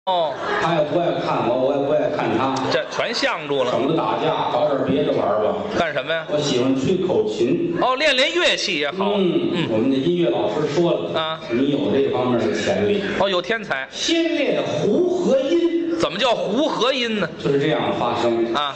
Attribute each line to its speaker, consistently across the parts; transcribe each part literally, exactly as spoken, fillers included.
Speaker 1: 哦，
Speaker 2: 他也不爱看我，我也不爱看他，
Speaker 1: 这全相住了。
Speaker 2: 省得打架，搞点别的玩吧。
Speaker 1: 干什么呀？
Speaker 2: 我喜欢吹口琴。
Speaker 1: 哦，练练乐器也好。
Speaker 2: 嗯嗯，我们的音乐老师说了
Speaker 1: 啊，
Speaker 2: 你有这方面的潜力。
Speaker 1: 哦，有天才。
Speaker 2: 先练胡和音，
Speaker 1: 怎么叫胡和音呢？
Speaker 2: 就是这样发声
Speaker 1: 啊。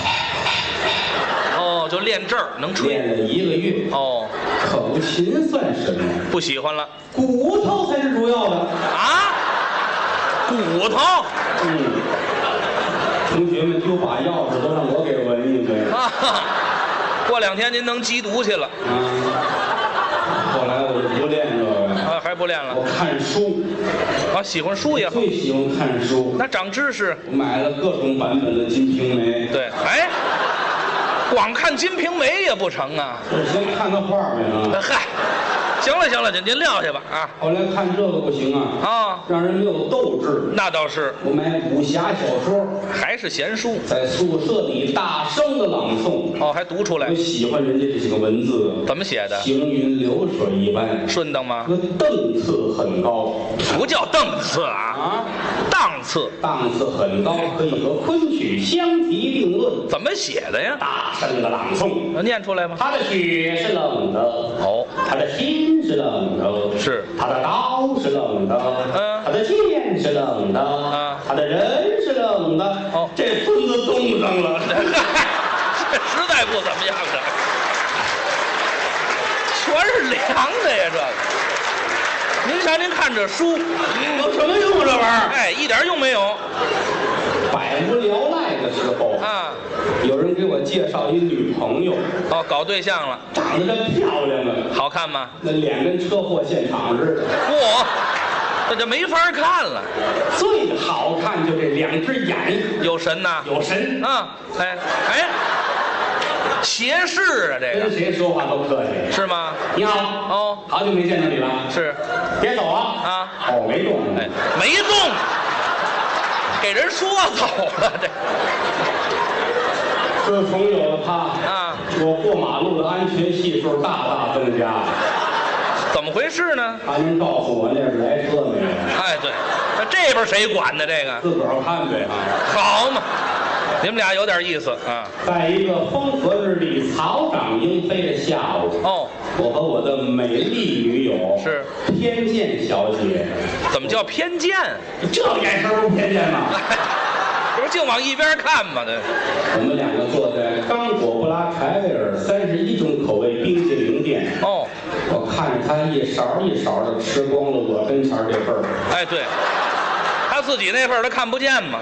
Speaker 1: 哦，就练这儿能吹。
Speaker 2: 练了一个月。
Speaker 1: 哦，
Speaker 2: 口琴算什么？
Speaker 1: 不喜欢了。
Speaker 2: 骨头才是主要的
Speaker 1: 啊。骨头。
Speaker 2: 嗯。同学们丢把钥匙都让我给闻一闻。
Speaker 1: 啊。过两天您能缉毒去了。
Speaker 2: 啊。后来我就不练这个。
Speaker 1: 啊，还不练了。
Speaker 2: 我看书。
Speaker 1: 啊，喜欢书也好。
Speaker 2: 最喜欢看书。
Speaker 1: 那长知识。
Speaker 2: 我买了各种版本的《金瓶梅》。
Speaker 1: 对，哎。光看《金瓶梅》也不成啊！
Speaker 2: 我先看个画呗啊！
Speaker 1: 嗨，行了行了，您您撂下吧啊！
Speaker 2: 后来看这个不行啊
Speaker 1: 啊，
Speaker 2: 让人没有斗志。
Speaker 1: 那倒是。
Speaker 2: 我买武侠小说，
Speaker 1: 还是闲书，
Speaker 2: 在宿舍里大声的朗诵。
Speaker 1: 哦，还读出来。
Speaker 2: 我喜欢人家这些个文字，
Speaker 1: 怎么写的？
Speaker 2: 行云流水一般，
Speaker 1: 顺当吗？
Speaker 2: 那档次很高。
Speaker 1: 不叫档次啊
Speaker 2: 啊，
Speaker 1: 档次，
Speaker 2: 档次很高，可以和昆曲相提并论。
Speaker 1: 怎么写的呀？
Speaker 2: 大声的朗诵，
Speaker 1: 念出来吗？
Speaker 2: 他的血是冷的，
Speaker 1: 哦，
Speaker 2: 他的心是冷的，
Speaker 1: 是
Speaker 2: 他的刀是冷的，
Speaker 1: 嗯，
Speaker 2: 他的剑是冷的，
Speaker 1: 啊，
Speaker 2: 他的人是冷的。
Speaker 1: 哦，
Speaker 2: 这孙子冻上了，
Speaker 1: 这实在不怎么样的，全是凉的呀，这个。您瞧，您看这书
Speaker 2: 有什么用啊？这玩意儿，
Speaker 1: 哎，一点用没有。
Speaker 2: 百无聊赖的时候
Speaker 1: 啊，
Speaker 2: 有人给我介绍一女朋友，
Speaker 1: 哦，搞对象了，
Speaker 2: 长得真漂亮啊，
Speaker 1: 好看吗？
Speaker 2: 那脸跟车祸现场似的。
Speaker 1: 嚯，这就没法看了。
Speaker 2: 最好看就这两只眼，
Speaker 1: 有神呐，
Speaker 2: 有神
Speaker 1: 啊！哎哎，斜视啊，这
Speaker 2: 跟
Speaker 1: 个
Speaker 2: 谁说话都客气。
Speaker 1: 是吗？
Speaker 2: 你好，
Speaker 1: 哦，
Speaker 2: 好久没见到你了。
Speaker 1: 是，
Speaker 2: 别走啊！
Speaker 1: 啊，
Speaker 2: 哦，没动。
Speaker 1: 哎，没动，给人说走了这。
Speaker 2: 自从有了他
Speaker 1: 啊，
Speaker 2: 我过马路的安全系数大大增加。
Speaker 1: 怎么回事呢？
Speaker 2: 还能告诉我那边来车没有？
Speaker 1: 哎，对，那这边谁管的这个？
Speaker 2: 自个儿看呗啊！
Speaker 1: 好嘛，你们俩有点意思啊。
Speaker 2: 在一个风和日丽、草长莺飞的下午，
Speaker 1: 哦，
Speaker 2: 我和我的美丽女友
Speaker 1: 是
Speaker 2: 偏见小姐。
Speaker 1: 怎么叫偏见？
Speaker 2: 这眼神不偏见吗？
Speaker 1: 这不净往一边看吗？这
Speaker 2: 我们两个坐在刚果布拉柴维尔三十一种口味冰淇淋店。
Speaker 1: 哦，
Speaker 2: 我看着他一勺一勺的吃光了我跟前这份儿。
Speaker 1: 哎，对，他自己那份儿他看不见吗？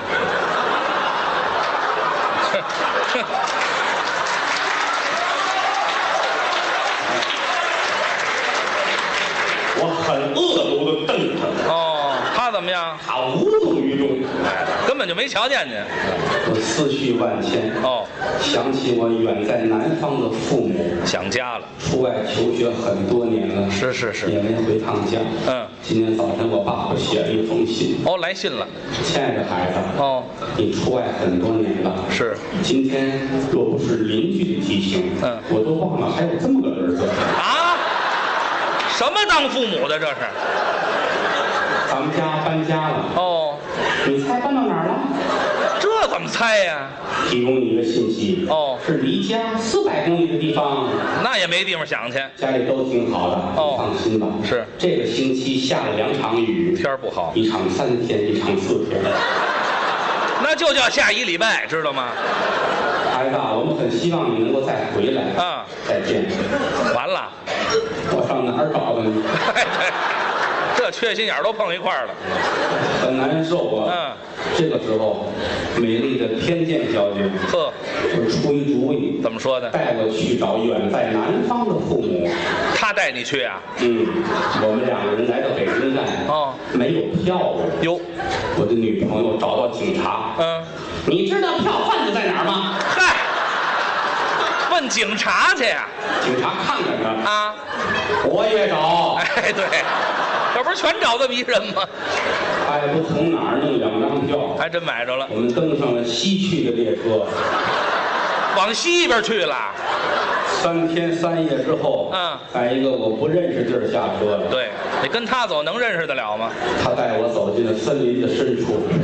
Speaker 2: 我很恶毒的瞪他。
Speaker 1: 哦，他怎么样？
Speaker 2: 他无动于衷，
Speaker 1: 哎，根本就没瞧见你。
Speaker 2: 我思绪万千。
Speaker 1: 哦，
Speaker 2: 想起我远在南方的父母，
Speaker 1: 想家了。
Speaker 2: 出外求学很多年了，
Speaker 1: 是是是，
Speaker 2: 也没回趟家。
Speaker 1: 嗯，
Speaker 2: 今天早晨我爸爸写了一封信。
Speaker 1: 哦，来信了。
Speaker 2: 亲爱的孩子，
Speaker 1: 哦，
Speaker 2: 你出外很多年了，
Speaker 1: 是。
Speaker 2: 今天若不是邻居的提醒，
Speaker 1: 嗯，
Speaker 2: 我都忘了还有这么个儿子。
Speaker 1: 啊？什么当父母的这是？
Speaker 2: 咱们家搬家了。
Speaker 1: 哦，
Speaker 2: 你猜搬到哪儿了？
Speaker 1: 这怎么猜呀？
Speaker 2: 提供你一个信息。
Speaker 1: 哦，
Speaker 2: 是离家四百公里的地方。
Speaker 1: 那也没地方想去。
Speaker 2: 家里都挺好的。
Speaker 1: 哦，
Speaker 2: 放心吧。
Speaker 1: 是。
Speaker 2: 这个星期下了两场雨，
Speaker 1: 天不好。
Speaker 2: 一场三天，一场四天。
Speaker 1: 那就叫下一礼拜，知道吗？
Speaker 2: 孩子，我们很希望你能够再回来。
Speaker 1: 啊，
Speaker 2: 再见。
Speaker 1: 完了。
Speaker 2: 我上哪儿找他呢？
Speaker 1: 哎，对，这缺心眼儿都碰一块儿了，
Speaker 2: 很难受啊。
Speaker 1: 嗯，
Speaker 2: 这个时候，美丽的偏见小姐，
Speaker 1: 呵，
Speaker 2: 我出一主意。
Speaker 1: 怎么说的？
Speaker 2: 带我去找远在南方的父母。
Speaker 1: 他带你去啊？
Speaker 2: 嗯，我们两个人来到北京站。
Speaker 1: 哦，
Speaker 2: 没有票啊。
Speaker 1: 哟，
Speaker 2: 我的女朋友找到警察。
Speaker 1: 嗯，
Speaker 2: 你知道票贩子在哪儿吗？
Speaker 1: 嗨，问警察去呀？
Speaker 2: 警察看看他
Speaker 1: 啊，
Speaker 2: 我也找。
Speaker 1: 哎，对，这不是全找这么一人吗？
Speaker 2: 他也不从哪儿弄两张票，
Speaker 1: 还真买着了。
Speaker 2: 我们登上了西去的列车，
Speaker 1: 往西边去了。
Speaker 2: 三天三夜之后，
Speaker 1: 嗯，
Speaker 2: 在一个我不认识地儿下车了。
Speaker 1: 对，你跟他走能认识得了吗？
Speaker 2: 他带我走进了森林的深处。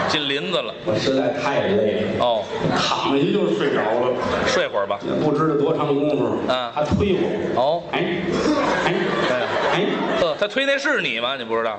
Speaker 1: 进林子了。
Speaker 2: 我实在太累了。
Speaker 1: 哦，
Speaker 2: 躺下去就睡着了，
Speaker 1: 睡会儿吧。
Speaker 2: 也不知道多长功夫。
Speaker 1: 嗯
Speaker 2: 他推我。
Speaker 1: 哦，
Speaker 2: 哎，哎，
Speaker 1: 哎，
Speaker 2: 哎，
Speaker 1: 呵，他推那是你吗？你不知道？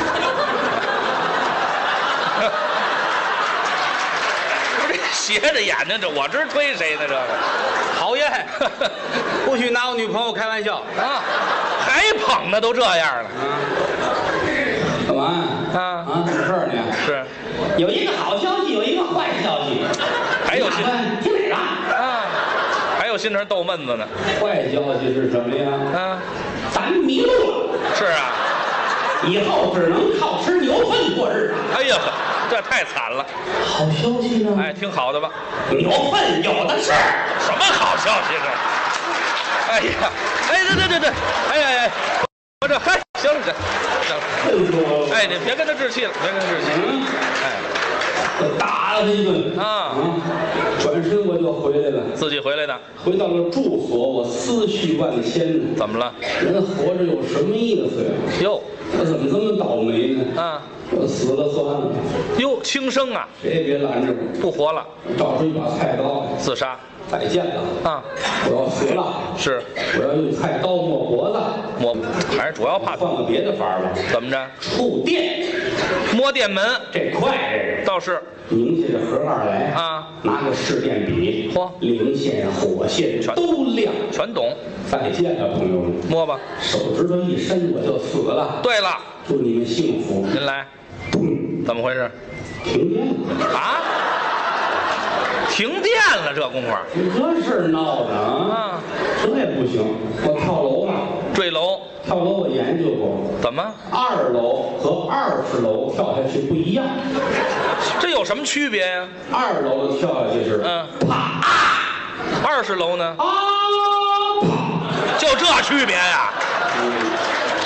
Speaker 1: 不是斜着眼睛，这我知推谁呢？这个
Speaker 3: 讨厌，不许拿我女朋友开玩笑。
Speaker 1: 啊，还捧的都这样了
Speaker 2: 干嘛
Speaker 1: 啊
Speaker 2: 啊，有事儿呢？
Speaker 1: 是，
Speaker 2: 有一个好消息，有一个坏消息。
Speaker 1: 还有心
Speaker 2: 你打算听哪个？
Speaker 1: 啊，还有心肠逗闷子呢。
Speaker 2: 坏消息是什么呀？
Speaker 1: 啊，
Speaker 2: 咱迷路了，
Speaker 1: 是啊。
Speaker 2: 以后只能靠吃牛粪过日子。
Speaker 1: 哎呀，这太惨了。
Speaker 2: 好消息呢？
Speaker 1: 哎，听好的吧。
Speaker 2: 牛粪有的是。
Speaker 1: 什么好消息这？哎呀，哎，对对对对，哎呀呀，我这嗨，行了行了行了，
Speaker 2: 笨死我了。
Speaker 1: 哎，你别跟他置气了，别跟他置气。
Speaker 2: 嗯，
Speaker 1: 哎，
Speaker 2: 我打了他一顿
Speaker 1: 啊
Speaker 2: 转身我就回来了。
Speaker 1: 自己回来的，
Speaker 2: 回到了住所，我思绪万千。
Speaker 1: 怎么了？
Speaker 2: 人活着有什么意思呀？
Speaker 1: 哟
Speaker 2: 我怎么这么倒霉呢？
Speaker 1: 啊，
Speaker 2: 我死了算了，
Speaker 1: 哟，轻生啊，
Speaker 2: 谁也别拦着我。
Speaker 1: 不活了，
Speaker 2: 照出一把菜刀，
Speaker 1: 自杀
Speaker 2: 再见了
Speaker 1: 啊，
Speaker 2: 我要死了，
Speaker 1: 是
Speaker 2: 我要用菜刀抹脖子。
Speaker 1: 摸，还是主要怕
Speaker 2: 换个别的法儿吧，
Speaker 1: 怎么着？
Speaker 2: 触电，
Speaker 1: 摸电门
Speaker 2: 这快这个。
Speaker 1: 倒是
Speaker 2: 拧下这盒盖来
Speaker 1: 啊，
Speaker 2: 拿个试电笔，
Speaker 1: 嚯
Speaker 2: 零线、火线
Speaker 1: 全
Speaker 2: 都亮。
Speaker 1: 全懂，
Speaker 2: 再见了，朋友们，
Speaker 1: 摸吧。
Speaker 2: 手指头一伸我就死了。
Speaker 1: 对了，
Speaker 2: 祝你们幸福。
Speaker 1: 您来，
Speaker 2: 咚，
Speaker 1: 怎么回事？
Speaker 2: 停电了。
Speaker 1: 啊？停电了，这功夫
Speaker 2: 你这事儿闹的啊！
Speaker 1: 啊，
Speaker 2: 这也不行，我跳楼吧。
Speaker 1: 坠楼
Speaker 2: 跳楼我研究过，
Speaker 1: 怎么？
Speaker 2: 二楼和二十楼跳下去不一样。
Speaker 1: 这有什么区别呀？
Speaker 2: 二楼的跳下去是
Speaker 1: 嗯，
Speaker 2: 啪啊
Speaker 1: 二十楼呢？
Speaker 2: 啊啪，
Speaker 1: 就这区别呀？
Speaker 2: 嗯